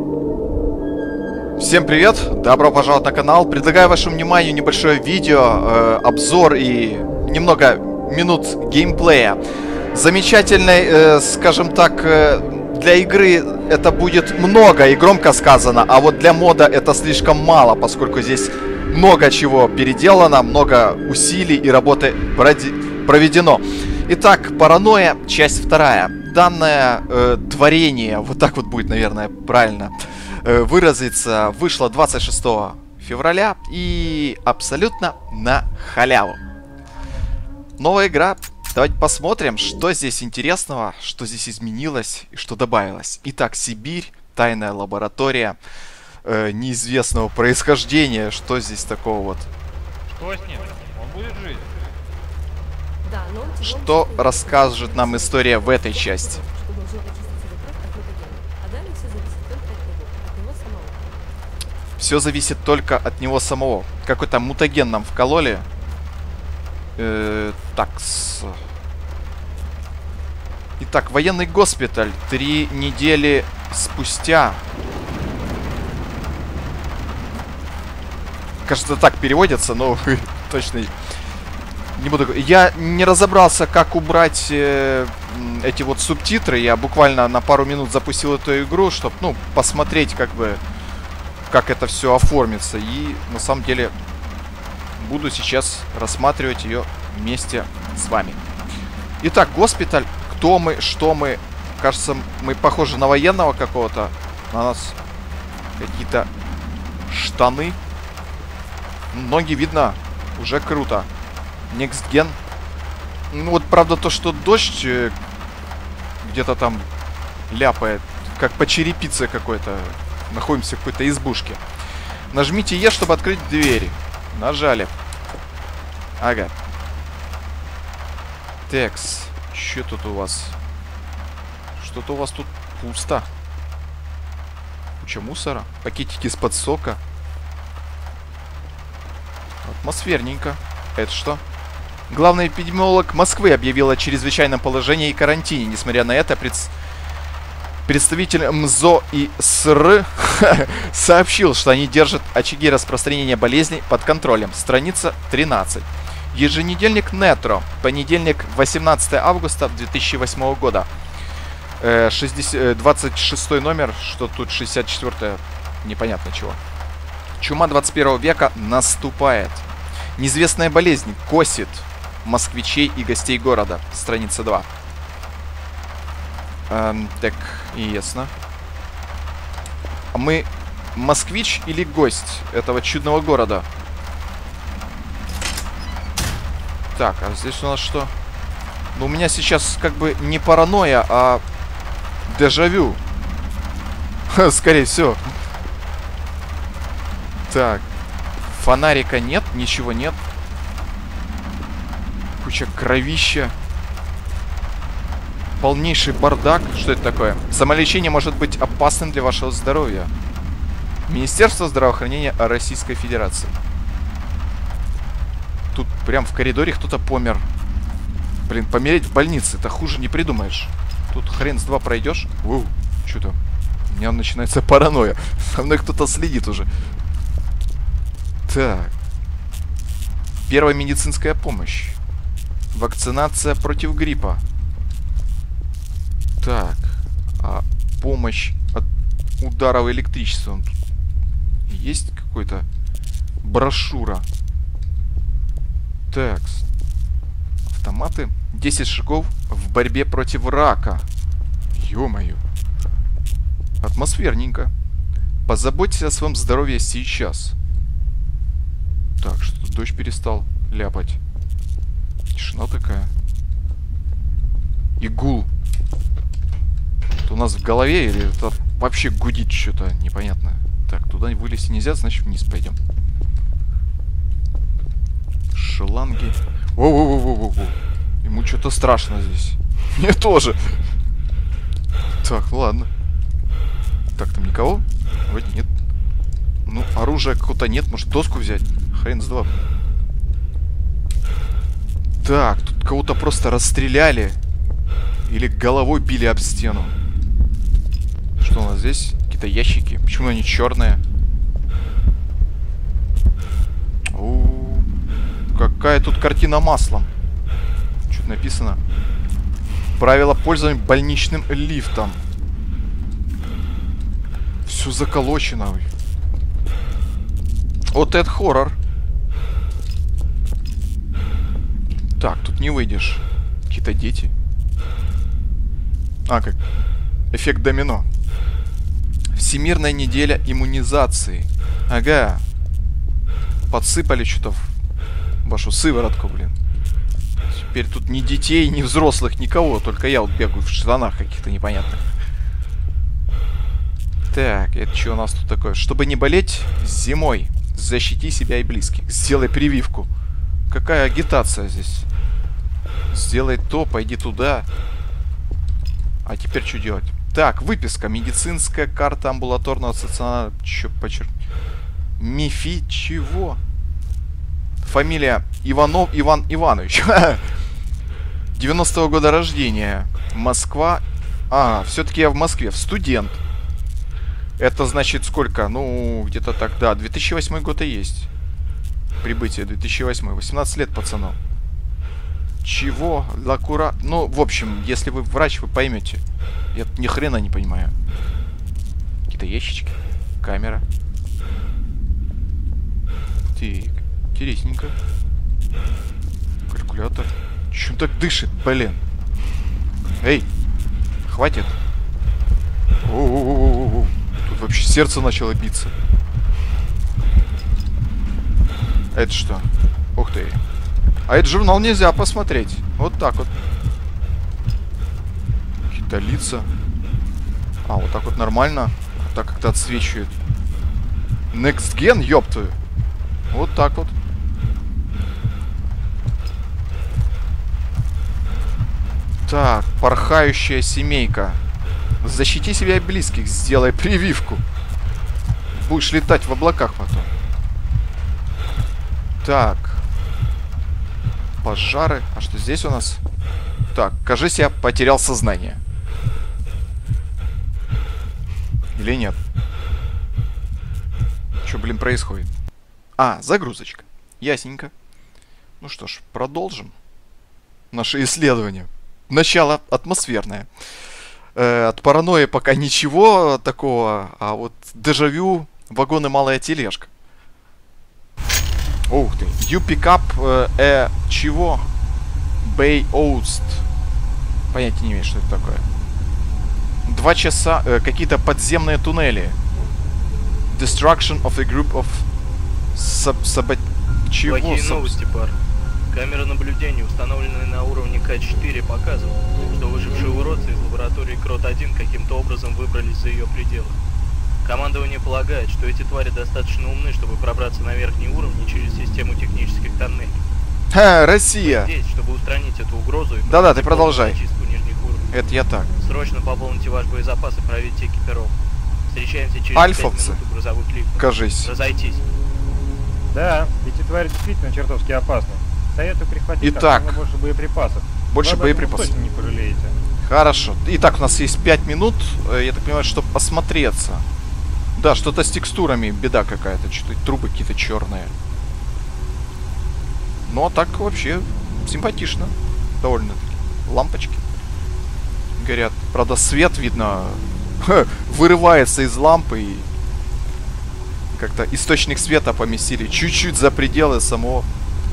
Всем привет! Добро пожаловать на канал. Предлагаю вашему вниманию небольшое видео, обзор и немного минут геймплея. Замечательный, скажем так, для игры это будет много и громко сказано, а вот для мода это слишком мало, поскольку здесь много чего переделано, много усилий и работы проведено. Итак, Паранойя, часть 2. Данное творение, вот так вот будет, наверное, правильно выразиться, вышло 26 февраля и абсолютно на халяву. Новая игра. Давайте посмотрим, что здесь интересного, что здесь изменилось и что добавилось. Итак, Сибирь, тайная лаборатория неизвестного происхождения. Что здесь такого вот? Что с ним? Он будет жить? Да, но что расскажет нам история в этой части? Все зависит только от него самого. Какой-то мутаген нам вкололи. Итак, военный госпиталь. 3 недели спустя. Кажется, так переводится, но точно не буду. Я не разобрался, как убрать эти вот субтитры. Я буквально на пару минут запустил эту игру, чтобы, ну, посмотреть, как бы, как это все оформится. И на самом деле буду сейчас рассматривать ее вместе с вами. Итак, госпиталь. Кто мы, что мы? Кажется, мы похожи на военного какого-то. На нас какие-то штаны. Ноги видно. Уже круто. Next Gen. Ну вот, правда, то, что дождь где-то там ляпает. Как по черепице какой-то. Находимся в какой-то избушке. Нажмите Е, чтобы открыть двери. Нажали. Ага. Текс. Что тут у вас? Что-то у вас тут пусто. Куча мусора. Пакетики из-под сока. Атмосферненько. Это что? Главный эпидемиолог Москвы объявил о чрезвычайном положении и карантине. Несмотря на это, представитель МЗО и СР сообщил, что они держат очаги распространения болезней под контролем. Страница 13. Еженедельник Нетро. Понедельник, 18 августа 2008 года. 26 номер, что тут 64, непонятно чего. Чума 21 века наступает. Неизвестная болезнь косит москвичей и гостей города. Страница 2. Так, ясно. А мы москвич или гость этого чудного города? Так, а здесь у нас что? Ну, у меня сейчас как бы не паранойя, а дежавю. Скорее всего. Так. Фонарика нет, ничего нет. Куча кровища. Полнейший бардак. Что это такое? Самолечение может быть опасным для вашего здоровья. Министерство здравоохранения Российской Федерации. Тут прям в коридоре кто-то помер. Блин, помереть в больнице, это хуже не придумаешь. Тут хрен с два пройдешь. Воу, что-то. У меня начинается паранойя. Со мной кто-то следит уже. Так. Первая медицинская помощь. Вакцинация против гриппа. Так. А помощь от ударов электричеством. Тут есть какой-то брошюра. Так. Автоматы. 10 шагов в борьбе против рака. Ё-моё. Атмосферненько. Позаботьтесь о своем здоровье сейчас. Так, что-то дождь перестал ляпать. Тишина такая. И гул. Это у нас в голове или это вообще гудит что-то непонятное? Так, туда вылезти нельзя, значит вниз пойдем. Шланги. Воу-воу-воу-воу-воу. Ему что-то страшно здесь. Мне тоже. Так, ладно. Так, там никого? Вроде нет. Ну, оружия какого-то нет. Может, доску взять? Хрен с два. Так, тут кого-то просто расстреляли. Или головой били об стену. Что, нас здесь? Какие-то ящики. Почему они черные? Какая тут картина маслом. Что-то написано. Правила пользования больничным лифтом. Все заколочено. Вот это хоррор. Так, тут не выйдешь. Какие-то дети. А, как? Эффект домино. Всемирная неделя иммунизации. Ага. Подсыпали что-то в вашу сыворотку, блин. Теперь тут ни детей, ни взрослых, никого. Только я вот бегаю в штанах каких-то непонятных. Так, это что у нас тут такое? Чтобы не болеть зимой, защити себя и близких. Сделай прививку. Какая агитация здесь? Сделай то, пойди туда. А теперь что делать? Так, выписка. Медицинская карта амбулаторного стационара. Чё, МИФИ чего? Фамилия Иванов Иван Иванович. 90-го года рождения. Москва. А, все-таки я в Москве. Студент. Это значит сколько? Ну, где-то так, да. 2008 год и есть. Прибытие 2008. 18 лет, пацану. Чего? Лакура... Ну, в общем, если вы врач, вы поймете. Я ни хрена не понимаю. Какие-то ящички. Камера. Так, интересненько. Калькулятор. Чем так дышит, блин? Эй, хватит. О-о-о-о-о. Тут вообще сердце начало биться. Это что? Ух ты. А этот журнал нельзя посмотреть. Вот так вот. Какие-то лица. А, вот так вот нормально. Вот так как-то отсвечивает. Next Gen, ёптую. Вот так вот. Так, порхающая семейка. Защити себя и близких, сделай прививку. Будешь летать в облаках потом. Так. Пожары. А что здесь у нас? Так, кажись, я потерял сознание. Или нет? Что, блин, происходит? А, загрузочка. Ясненько. Ну что ж, продолжим наше исследование. Начало атмосферное. От паранойи пока ничего такого, а вот дежавю, вагон и малая тележка. Ух ты. You pick up чего? Bay Oast. Понятия не имею, что это такое. 2 часа, какие-то подземные туннели. Destruction of a group of чего? Плохие новости, пар. Камера наблюдения, установленная на уровне К4, показывает, что выжившие уродцы из лаборатории Крот-1 каким-то образом выбрались за ее пределы. Командование полагает, что эти твари достаточно умны, чтобы пробраться на верхние уровни через систему технических тоннелей. Ха, Россия! Вы здесь, чтобы устранить эту угрозу и да-да, ты продолжай. чистку нижних уровней. Это я так. Срочно пополните ваш боезапас и проверьте экипировку. Встречаемся через Альфовцы. 5 минут у грузовых лифтов. Кажись. Разойтись. Да, эти твари действительно чертовски опасны. Советую прихватить как можно больше боеприпасов. Больше боеприпасов. Точно не пожалеете. Хорошо. Итак, у нас есть 5 минут, я так понимаю, чтобы осмотреться. Да, что-то с текстурами, беда какая-то. Что-то трубы какие-то черные. Ну, а так вообще симпатично. Довольно-таки. Лампочки горят. Правда, свет, видно, вырывается из лампы. И как-то источник света поместили чуть-чуть за пределы самого...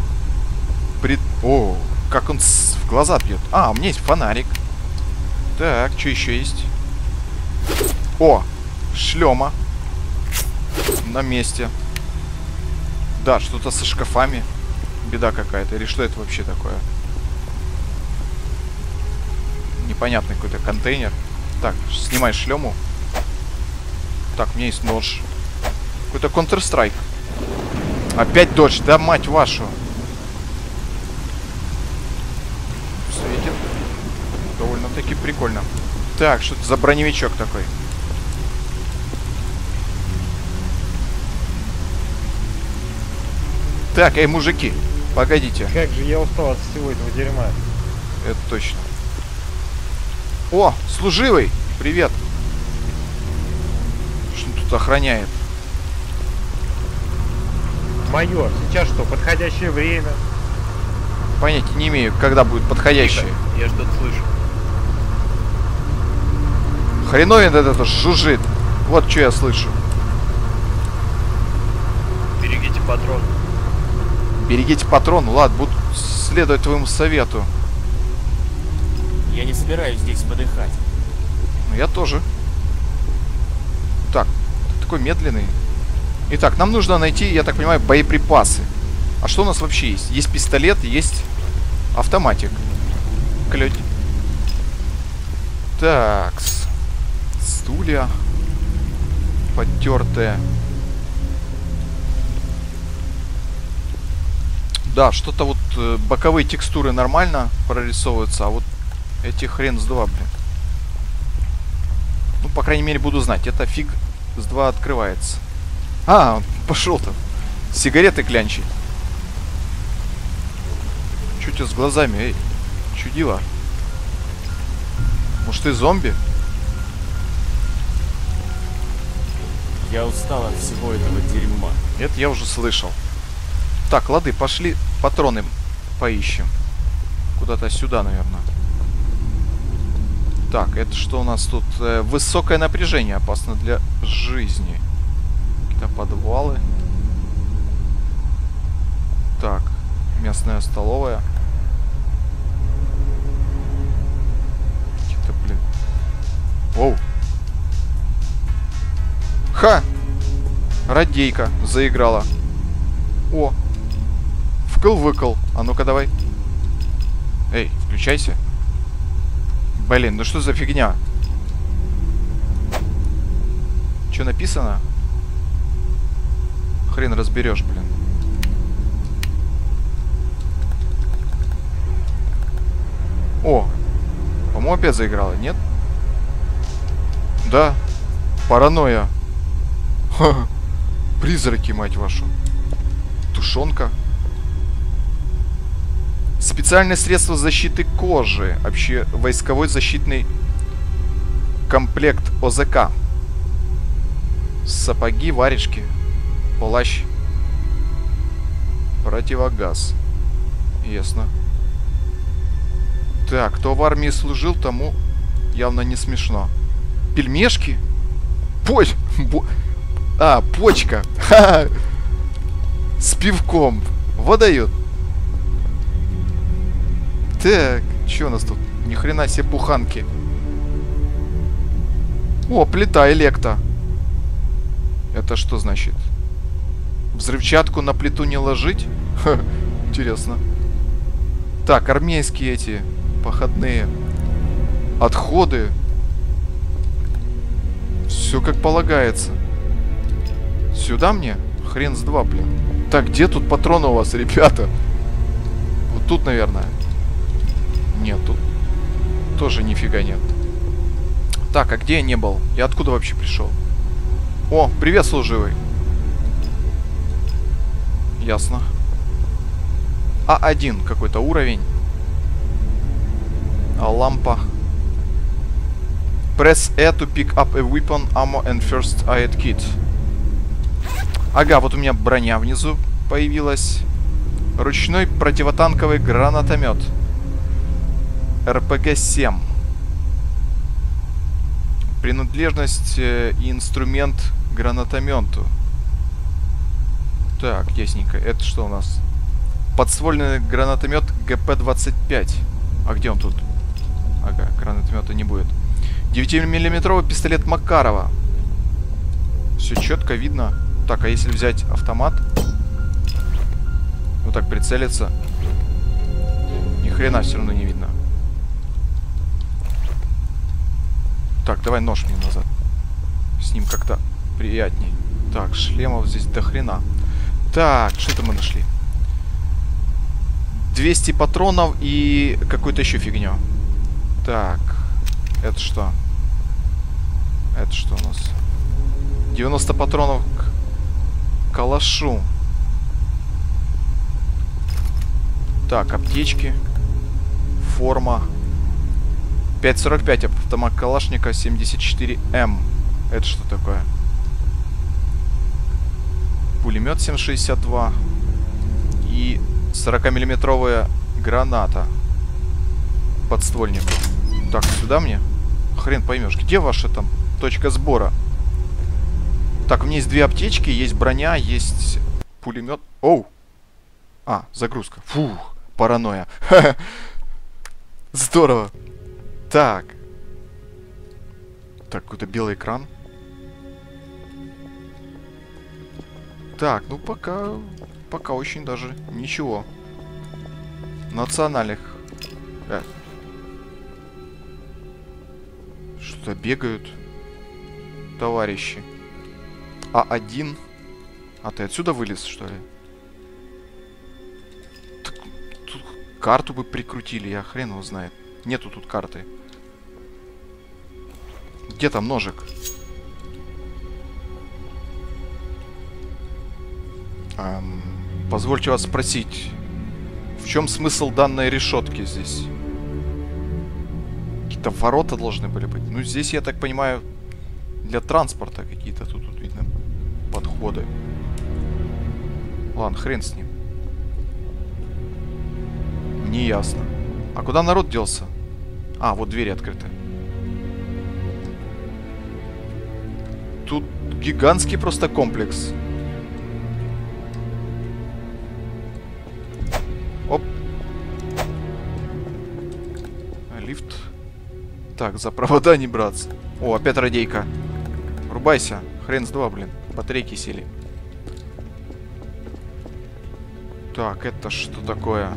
О, как он в глаза бьет. А, у меня есть фонарик. Так, что еще есть? О, шлема. На месте. Да, что-то со шкафами. Беда какая-то. Или что это вообще такое? Непонятный какой-то контейнер. Так, снимай шлему. Так, у меня есть нож. Какой-то Counter-Strike. Опять дождь, да мать вашу. Светит. Довольно-таки прикольно. Так, что это за броневичок такой? Так, эй, мужики, погодите. Как же я устал от всего этого дерьма. Это точно. О, служивый, привет. тут охраняет? Майор, сейчас что, подходящее время? Понятия не имею, когда будет подходящее. Тихо, я что-то слышу. Хреновин этот жужжит. Вот что я слышу. Берегите патрон. Берегите патрон. Ладно, буду следовать твоему совету. Я не собираюсь здесь подыхать. Ну, я тоже. Так, ты такой медленный. Итак, нам нужно найти, я так понимаю, боеприпасы. А что у нас вообще есть? Есть пистолет, есть автоматик. Клёть. Так. Стулья. Потертые. Да, что-то вот боковые текстуры нормально прорисовываются, а вот эти хрен с два, блин. Ну, по крайней мере, буду знать. Это фиг с два открывается. А, он пошел там. Сигареты клянчить. Чё у тебя с глазами, эй? Чудило. Может, ты зомби? Я устал от всего этого дерьма. Это я уже слышал. Так, лады, пошли патроны поищем. Куда-то сюда, наверное. Так, это что у нас тут? Высокое напряжение, опасно для жизни. Какие-то подвалы. Так, местная столовая. Какие-то, блин. Оу. Ха! Радейка заиграла. О! Вкл-выкл. А ну-ка давай. Эй, включайся. Блин, ну что за фигня? Что написано? Хрен разберешь, блин. О! По-моему, опять заиграла, нет? Да. Паранойя. Ха-ха. Призраки, мать вашу. Тушенка. Специальное средство защиты кожи. Общевойсковой защитный комплект ОЗК. Сапоги, варежки. Плащ. Противогаз. Ясно. Так, кто в армии служил, тому явно не смешно. Пельмешки? Почка. С пивком. Вот дают. Так, что у нас тут? Ни хрена себе буханки. О, плита электа. Это что значит? Взрывчатку на плиту не ложить? Ха, интересно. Так, армейские эти походные отходы. Все как полагается. Сюда мне? Хрен с два, блин. Так, где тут патроны у вас, ребята? Вот тут, наверное. Нет, тут тоже нифига нет. Так, а где я не был? Я откуда вообще пришел? О, привет, служивый. Ясно. А1 какой-то уровень. А лампа. Press E to pick up a weapon, ammo and first aid kit. Ага, вот у меня броня внизу появилась. Ручной противотанковый гранатомет. РПГ-7. Принадлежность и инструмент гранатомету. Так, ясненько. Это что у нас? Подствольный гранатомет ГП-25. А где он тут? Ага, гранатомета не будет. 9-миллиметровый пистолет Макарова. Все четко видно. Так, а если взять автомат? Вот так прицелиться. Ни хрена все равно не видно. Так, давай нож мне назад. С ним как-то приятней. Так, шлемов здесь до хрена. Так, что это мы нашли? 200 патронов и какую-то еще фигню. Так, это что? Это что у нас? 90 патронов к калашу. Так, аптечки. Форма. 5.45 автомат Калашника 74М. Это что такое? Пулемет 7,62. И 40-миллиметровая граната. Подствольник. Так, сюда мне? Хрен поймешь. Где ваша там точка сбора? Так, у меня есть 2 аптечки, есть броня, есть пулемет. Оу! А, загрузка. Фух, паранойя. Здорово. Так. Так, какой-то белый экран. Так, ну пока очень даже ничего. Национальных. Что-то бегают товарищи. А1. А ты отсюда вылез, что ли? Тут карту бы прикрутили, я хрен его знает. Нету тут карты. Где там ножик? Позвольте вас спросить, в чем смысл данной решетки здесь? Какие-то ворота должны были быть. Ну, здесь, я так понимаю, для транспорта какие-то тут видно подходы. Ладно, хрен с ним. Не ясно. А куда народ делся? А, вот двери открыты. Тут гигантский просто комплекс. Оп. Лифт. Так, за провода не браться. О, опять радейка. Рубайся. Хрен с два, блин. Батарейки сели. Так, это что такое?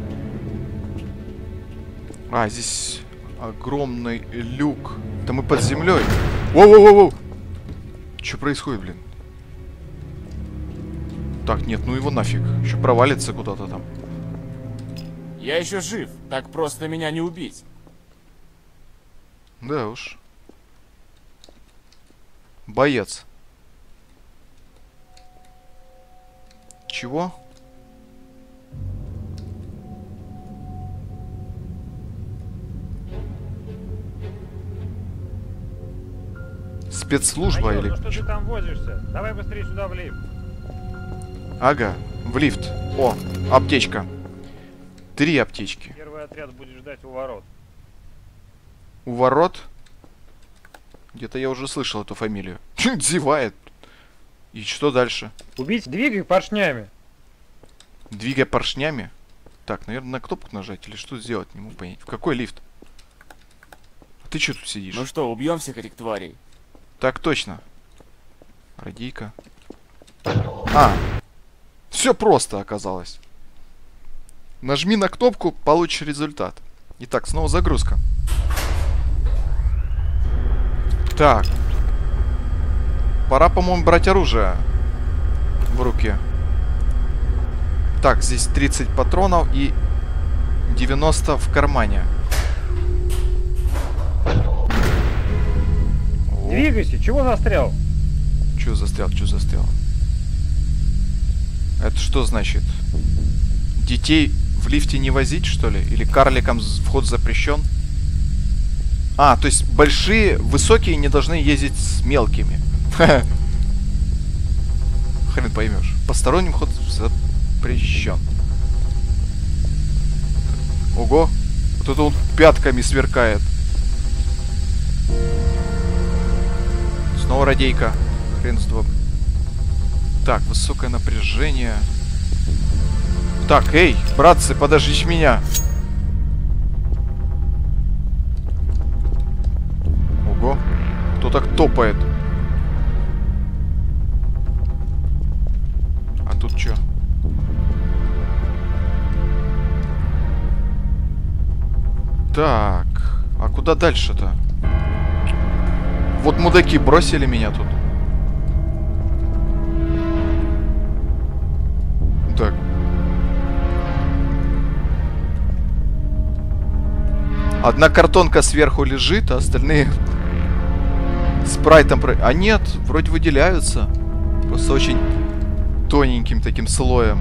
А, здесь огромный люк. Это мы под землей. Воу-воу-воу-воу! Что происходит, блин? Так, нет, ну его нафиг. Еще провалится куда-то там. Я еще жив. Так просто меня не убить. Да уж. Боец. Чего? Спецслужба Майор, или... ну что ты там возишься? Давай быстрее сюда в лифт. Ага, в лифт. О, аптечка. 3 аптечки. Первый отряд будет ждать у ворот. У ворот? Где-то я уже слышал эту фамилию. Зевает. И что дальше? Убить? Двигай поршнями. Двигай поршнями? Так, наверное, на кнопку нажать или что сделать? Не могу понять. В какой лифт? А ты что тут сидишь? Ну что, убьем всех этих тварей? Так точно. Радийка. А! Все просто оказалось. Нажми на кнопку, получишь результат. Итак, снова загрузка. Так. Пора, по-моему, брать оружие в руки. Так, здесь 30 патронов и 90 в кармане. Двигайся, чего застрял? Чё застрял, чё застрял? Это что значит? Детей в лифте не возить, что ли? Или карликам вход запрещен? А, то есть большие, высокие не должны ездить с мелкими. Хрен поймешь. Посторонним ход запрещен. Ого! Вот это он пятками сверкает. Снова радейка. Хрен с два. Так, высокое напряжение. Так, эй, братцы, подождите меня. Ого, кто так топает? А тут что? Так, а куда дальше-то? Вот мудаки бросили меня тут. Так. Одна картонка сверху лежит, а остальные спрайтом... А нет, вроде выделяются. Просто очень тоненьким таким слоем.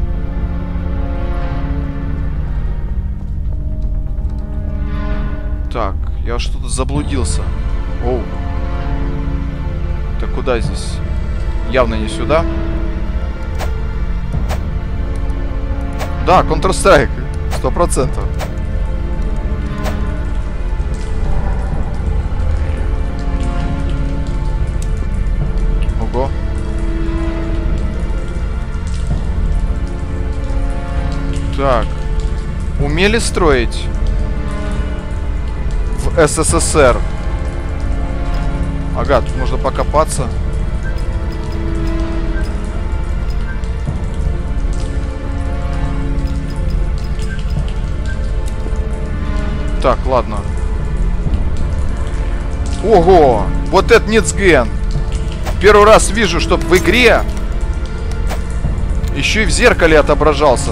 Так, я что-то заблудился. Оу. Так куда здесь? Явно не сюда. Да, Counter-Strike. 100%. Ого. Так. Умели строить в СССР? Ага, тут можно покопаться. Так, ладно. Ого! Вот это Ницген! Первый раз вижу, чтоб в игре еще и в зеркале отображался.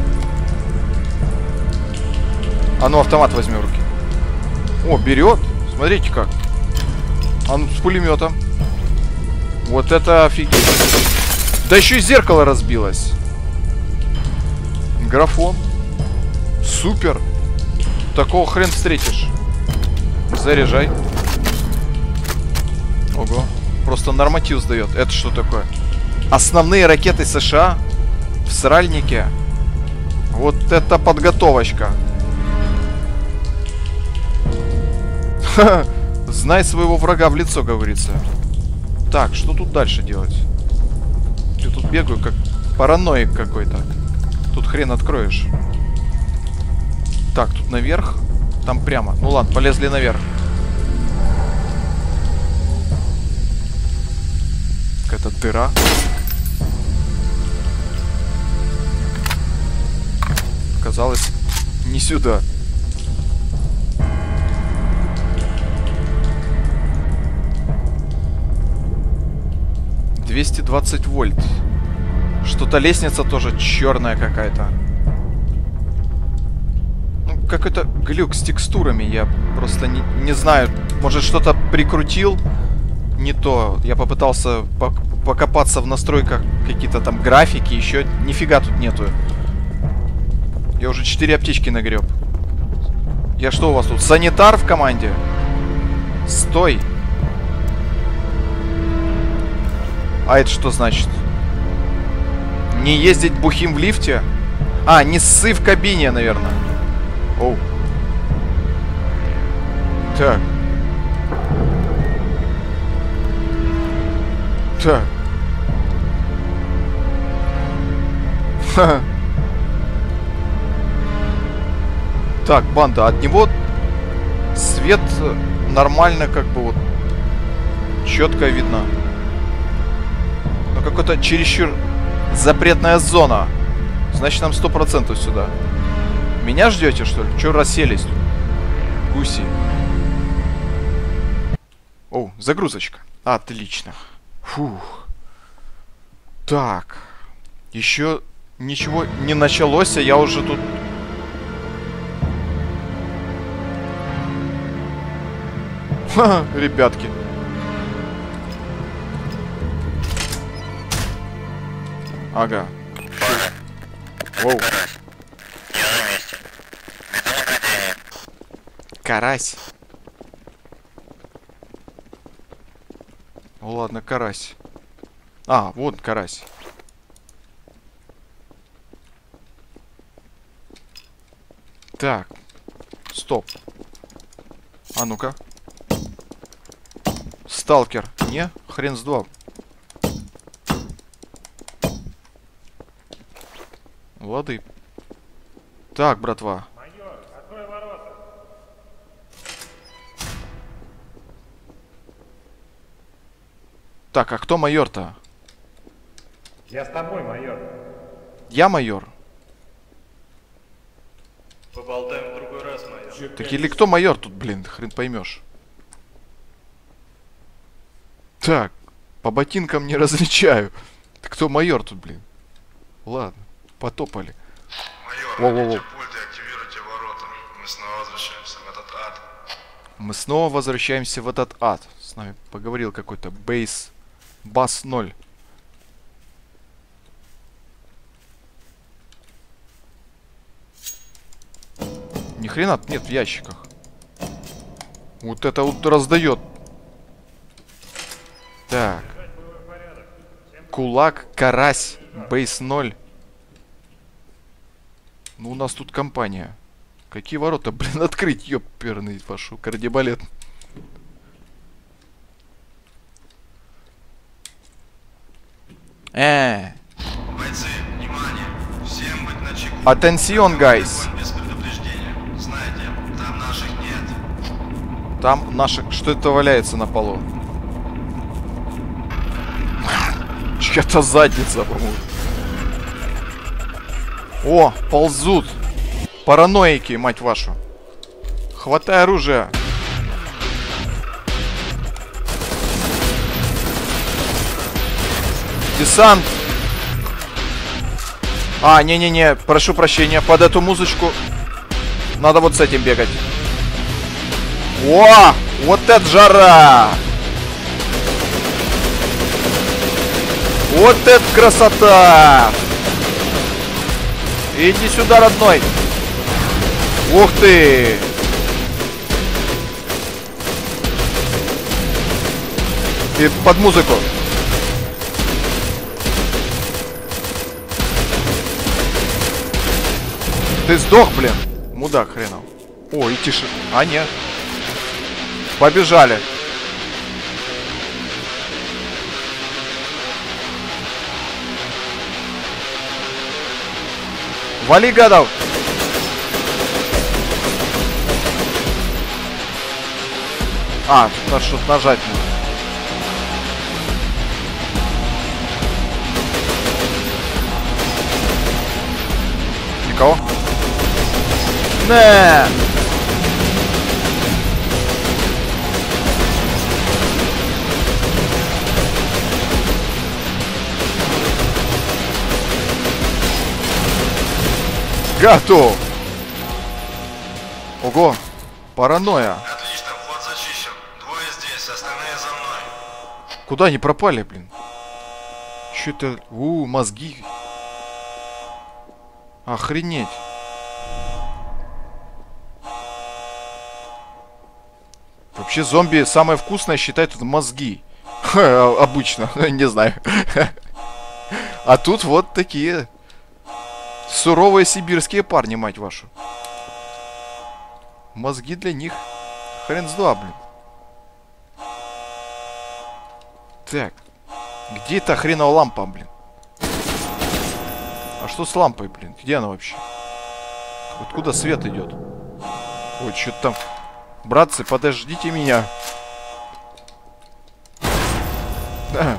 А ну, автомат возьми в руки. О, берет. Смотрите как. Он с пулеметом. Вот это офигеть. Да еще и зеркало разбилось. Графон. Супер. Такого хрен встретишь. Заряжай. Ого. Просто норматив сдает. Это что такое? Основные ракеты США в сральнике. Вот это подготовочка. Знай своего врага в лицо, говорится. Так, что тут дальше делать? Я тут бегаю как параноик какой-то. Тут хрен откроешь. Так, тут наверх. Там прямо. Ну ладно, полезли наверх. Какая-то дыра. Казалось, не сюда. $220 вольт. Что-то лестница тоже черная какая-то. Ну, какой-то глюк с текстурами. Я просто не знаю. Может, что-то прикрутил не то. Я попытался покопаться в настройках какие-то там графики. Еще нифига тут нету. Я уже 4 аптечки нагреб. Я что у вас тут? Санитар в команде? Стой. А это что значит? Не ездить бухим в лифте? А, не ссы в кабине, наверное. Оу. Так. Так. Ха-ха. Так, банда, от него свет нормально, как бы вот четко видно. Но какой-то чересчур запретная зона. Значит, нам 100% сюда. Меня ждете, что ли? Че расселись тут? Гуси. О, загрузочка. Отлично. Фух. Так. Еще ничего не началось, а я уже тут... Ха, ребятки. Ага. Воу. Я на месте. Веду наблюдение. Карась. Ну ладно, карась. А, вот карась. Так. Стоп. А ну-ка. Сталкер. Не? Хрен с два. Лады. Так, братва. Майор, открой ворота. Так, а кто майор-то? Я с тобой, майор. Я майор? Поболтаем в другой раз, майор. Так или кто майор тут, блин, хрен поймешь. Так, по ботинкам не различаю. Ты кто майор тут, блин? Ладно, потопали. Майор, Воу-воу-воу. найдите пульт и активируйте ворота. Мы снова возвращаемся в этот ад. Мы снова возвращаемся в этот ад. С нами поговорил какой-то бас 0. Ни хрена нет в ящиках. Вот это вот раздает. Так. Кулак, карась, бейс 0. Ну, у нас тут компания. Какие ворота, блин, открыть, ёперный вашу кардебалет. Бойцы, внимание! Всем быть начеку. Attention, guys. Без предупреждения. Знаете, там наших нет. Там наши... Что это валяется на полу? Чья-то задница, по-моему. О, ползут. Параноики, мать вашу. Хватай оружие. Десант. А, не-не-не, прошу прощения. Под эту музычку надо вот с этим бегать. О, вот это жара! Вот это красота! Иди сюда, родной! Ух ты! И под музыку. Ты сдох, блин. Мудак хренов. О, и тише. А, нет. Побежали. Вали, гадов! А, тут надо что-то нажать надо. Никого? Не! Готов! Ого! Паранойя! Отлично, вход зачищен. Двое здесь, остальные за мной. Куда они пропали, блин? Чё-то... мозги. Охренеть. Вообще зомби самое вкусное считают это мозги. Обычно, не знаю. А тут вот такие суровые сибирские парни, мать вашу. Мозги для них хрен с два, блин. Так. Где эта хренова лампа, блин? А что с лампой, блин? Где она вообще? Откуда свет идет? Ой, что-то там... Братцы, подождите меня. Да.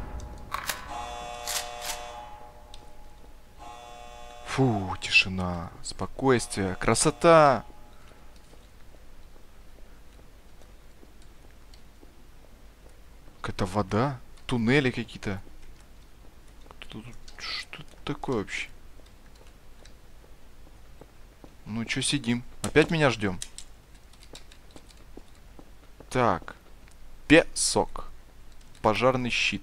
Фу, тишина, спокойствие, красота. Какая-то вода, туннели какие-то. Что это такое вообще? Ну, чё сидим? Опять меня ждем? Так. Песок. Пожарный щит.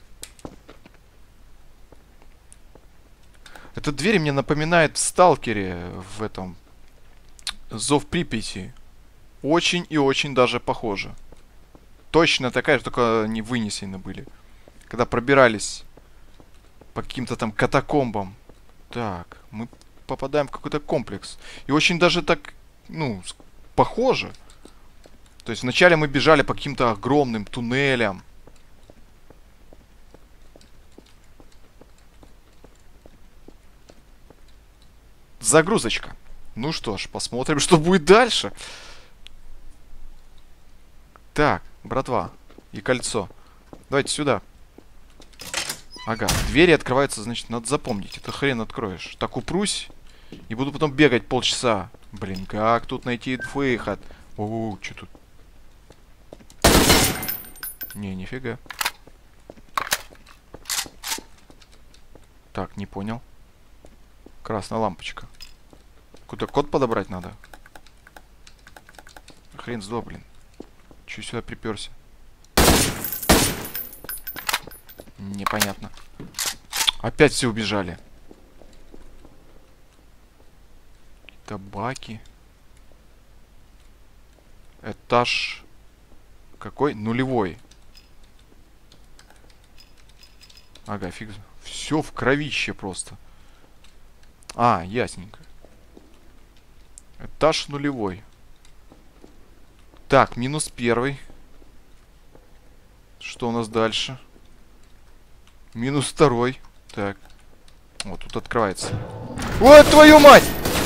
Эта дверь мне напоминает в Сталкере, в этом Зов Припяти. Очень и очень даже похоже. Точно такая же, только они вынесены были. Когда пробирались по каким-то там катакомбам. Так, мы попадаем в какой-то комплекс. И очень даже так, ну, похоже. То есть вначале мы бежали по каким-то огромным туннелям. Загрузочка. Ну что ж, посмотрим, что будет дальше. Так, братва. И кольцо. Давайте сюда. Ага, двери открываются, значит, надо запомнить. Это хрен откроешь. Так упрусь. И буду потом бегать полчаса. Блин, как тут найти выход? О, что тут? Не, нифига. Так, не понял. Красная лампочка. Куда код подобрать надо? Хрен с два, блин. Чё сюда приперся? Непонятно. Опять все убежали. Какие-то баки. Этаж. Какой? Нулевой. Ага, фиг. Все в кровище просто. А, ясненько. Этаж нулевой. Так, минус первый. Что у нас дальше? Минус второй. Так. Вот тут открывается. Вот твою мать!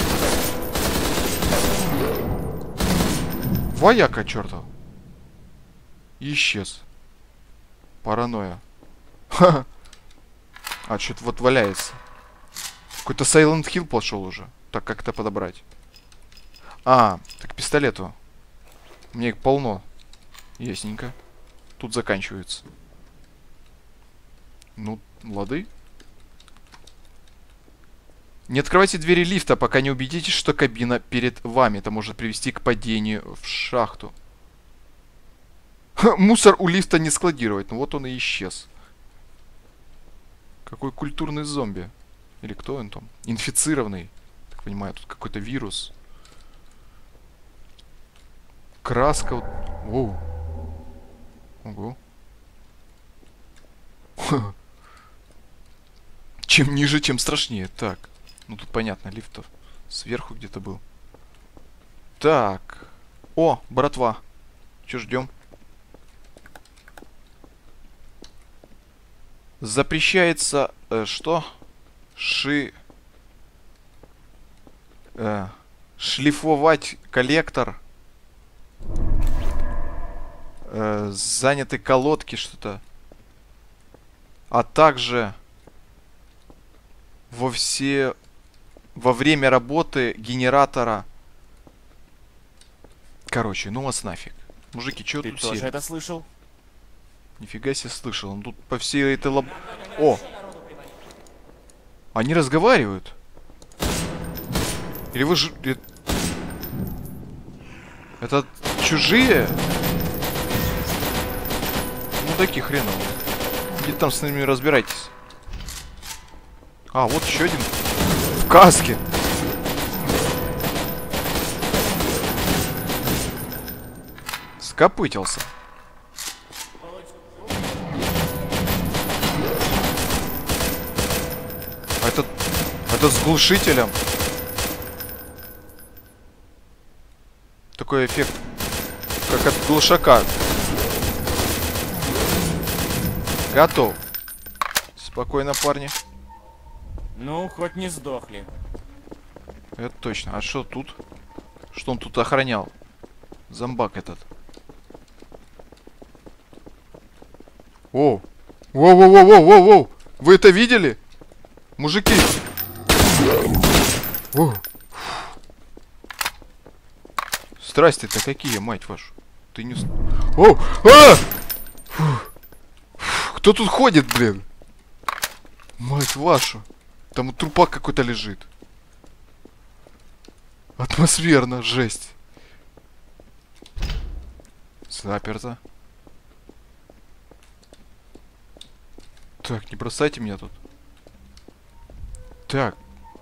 Вояка чертов. Исчез. Паранойя. Ха-ха. А, что-то вот валяется. Какой-то Silent Hill пошел уже. Так, как это подобрать? А, так к пистолету. У меня их полно. Ясненько. Тут заканчивается. Ну, лады. Не открывайте двери лифта, пока не убедитесь, что кабина перед вами. Это может привести к падению в шахту. Ха, мусор у лифта не складировать. Ну вот он и исчез. Какой культурный зомби. Или кто он там? Инфицированный. Так понимаю, тут какой-то вирус. Краска. Воу. Ого. Чем ниже, тем страшнее. Так. Ну тут понятно, лифтов сверху где-то был. Так. О, братва. Че ждем? Запрещается что? Шлифовать коллектор. Заняты колодки что-то. А также во время работы генератора. Короче, ну вас нафиг. Мужики, что тут Ты тоже это слышал? Нифига себе слышал. Он тут по всей этой О! Они разговаривают? Или вы же... Это чужие? Ну такие хреновые. Идите там с ними разбирайтесь. А, вот еще один. В каске. Скопытился. Это с глушителем. Такой эффект, как от глушака. Готов. Спокойно, парни. Ну, хоть не сдохли. Это точно. А что тут? Что он тут охранял? Зомбак этот. О! Воу-воу-воу-воу-воу-воу! Вы это видели? Мужики! О! Страсти-то какие, мать вашу? Ты не... О! А! Кто тут ходит, блин? Мать вашу! Там трупак какой-то лежит. Атмосферно, жесть. Заперто. Так, не бросайте меня тут. Так.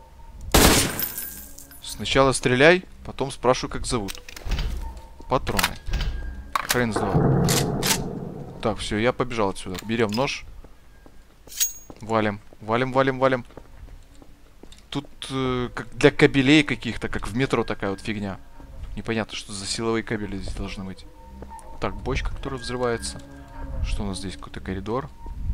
Сначала стреляй, потом спрашиваю, как зовут. Патроны. Хрен с два. Так, все, я побежал отсюда. Берем нож. Валим. Валим. Тут как для кабелей каких-то, как в метро такая вот фигня. Непонятно, что за силовые кабели здесь должны быть. Так, бочка, которая взрывается. Что у нас здесь? Какой-то коридор.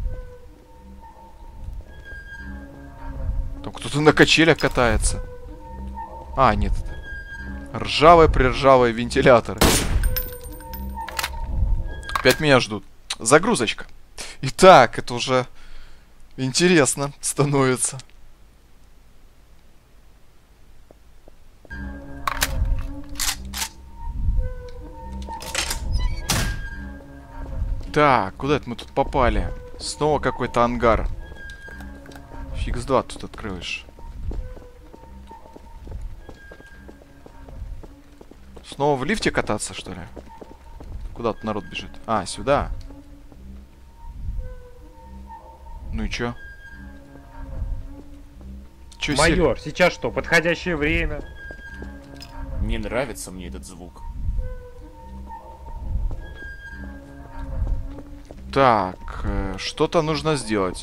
Там кто-то на качелях катается. А, нет. Ржавые-приржавые вентиляторы. Опять меня ждут. Загрузочка. Итак, это уже интересно становится. Так, куда это мы тут попали? Снова какой-то ангар. Фиг с два тут откроешь. Снова в лифте кататься, что ли? Куда тут народ бежит? А, сюда. Ну и чё? Чё, майор, сейчас что, подходящее время? Не нравится мне этот звук. Так, что-то нужно сделать.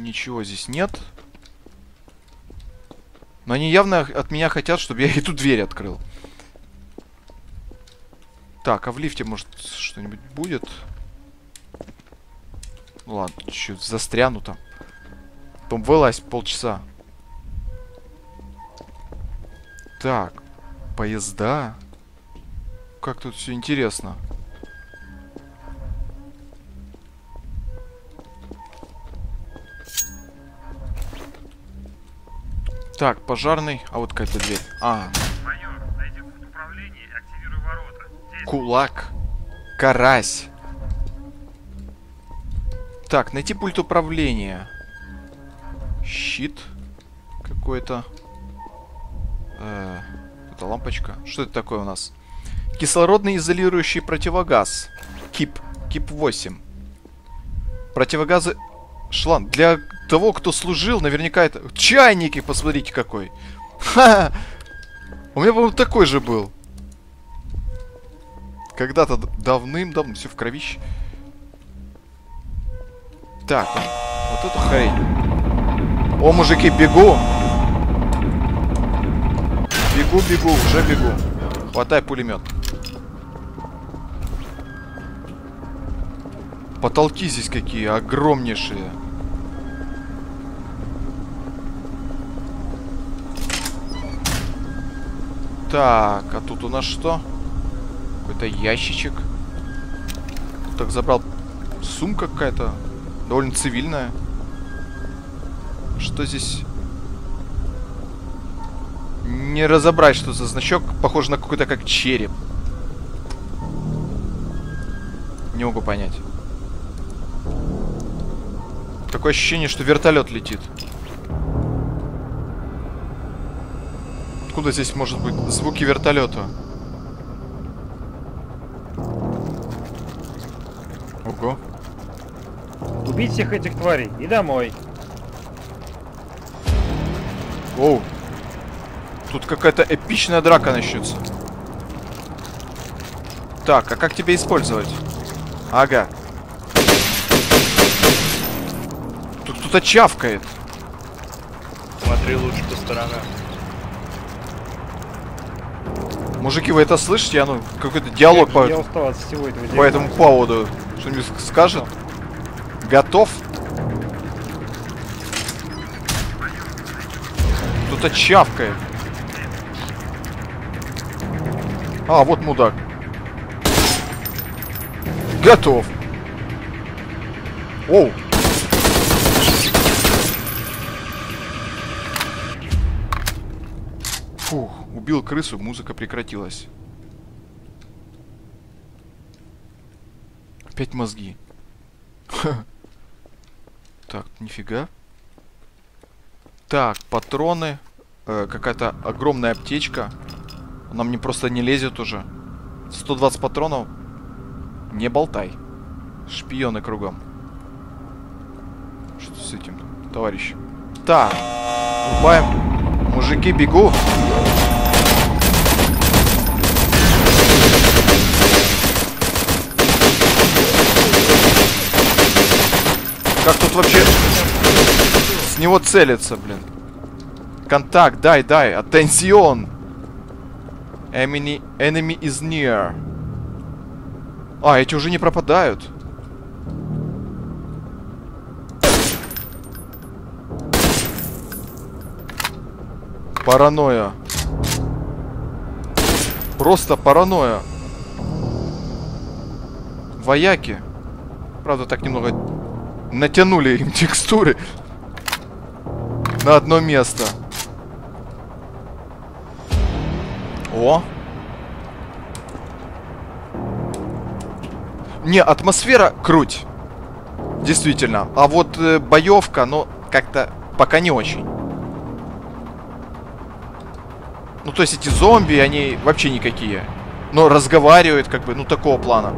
Ничего здесь нет. Но они явно от меня хотят, чтобы я эту дверь открыл. Так, а в лифте, может, что-нибудь будет? Ну ладно, чуть застряну там. Потом вылазь полчаса. Так, поезда. Как тут все интересно. Так, пожарный. А вот какая-то дверь. А. Майор, найди пульт управления и активируй ворота. Кулак. Карась. Так, найти пульт управления. Щит. Какой-то. Это лампочка. Что это такое у нас? Кислородный изолирующий противогаз. КИП. КИП 8. Противогазы. Шланг. Для того, кто служил, наверняка это... Чайники, посмотрите какой. Ха! У меня, по-моему, такой же был. Когда-то давным-давно. Все в кровище. Так, вот эту хрень. О, мужики, бегу. Бегу, уже бегу. Хватай пулемет. Потолки здесь какие огромнейшие. Так, а тут у нас что? Какой-то ящичек. Так, забрал. Сумка какая-то. Довольно цивильная. Что здесь? Не разобрать, что за значок. Похоже на какой-то как череп. Не могу понять. Такое ощущение, что вертолет летит. Откуда здесь может быть звуки вертолета? Ого. Убить всех этих тварей и домой. Оу. Тут какая-то эпичная драка начнется. Так, а как тебя использовать? Ага. Тут кто-то чавкает. Смотри лучше по сторонам. Мужики, вы это слышите? Ну, какой-то диалог по... Я устал от всего этого по этому поводу. Что-нибудь скажет? Готов? Кто-то чавкает. А, вот мудак. Готов. Оу. Фух, убил крысу, музыка прекратилась. Опять мозги. Так, нифига. Так, патроны. Какая-то огромная аптечка. Она мне просто не лезет уже. 120 патронов. Не болтай. Шпионы кругом. Что с этим, товарищ? Так, врубаем. Мужики, бегу. Как тут вообще с него целиться, блин? Контакт, дай. Attention. Enemy is near. А, эти уже не пропадают. Паранойя. Просто паранойя. Вояки. Правда, так немного натянули им текстуры на одно место. О! Не, атмосфера круть. Действительно. А вот боевка, ну, как-то пока не очень. Ну, то есть эти зомби, они вообще никакие. Но разговаривают, как бы, ну, такого плана.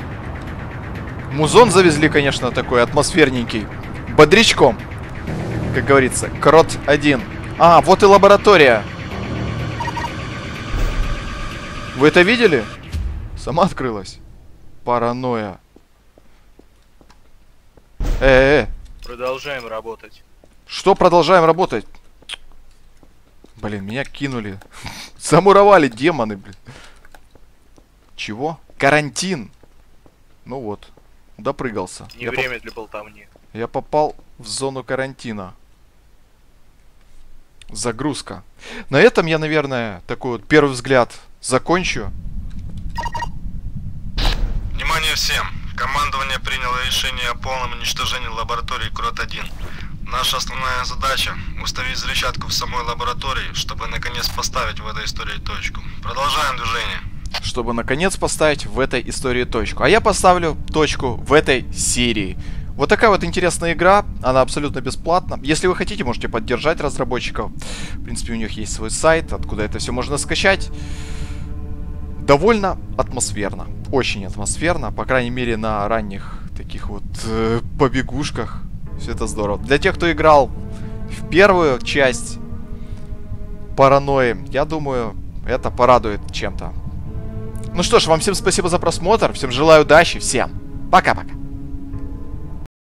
Музон завезли, конечно, такой атмосферненький. Бодрячком. как говорится, Крот 1. А, вот и лаборатория. Вы это видели? Сама открылась. Паранойя. Продолжаем работать. Что продолжаем работать? Блин, меня кинули. Замуровали демоны, блин. Чего? Карантин. Ну вот, допрыгался. Не время для болтовни. Я попал в зону карантина. Загрузка. На этом я, наверное, такой вот первый взгляд закончу. Внимание всем! Командование приняло решение о полном уничтожении лаборатории Крот-1. Наша основная задача – установить взрывчатку в самой лаборатории, чтобы наконец поставить в этой истории точку. Продолжаем движение. Чтобы наконец поставить в этой истории точку. А я поставлю точку в этой серии. Вот такая вот интересная игра, она абсолютно бесплатна. Если вы хотите, можете поддержать разработчиков. В принципе, у них есть свой сайт, откуда это все можно скачать. Довольно атмосферно, очень атмосферно, по крайней мере на ранних таких вот побегушках. Все это здорово. Для тех, кто играл в первую часть Паранойи, я думаю, это порадует чем-то. Ну что ж, вам всем спасибо за просмотр, всем желаю удачи, всем пока-пока.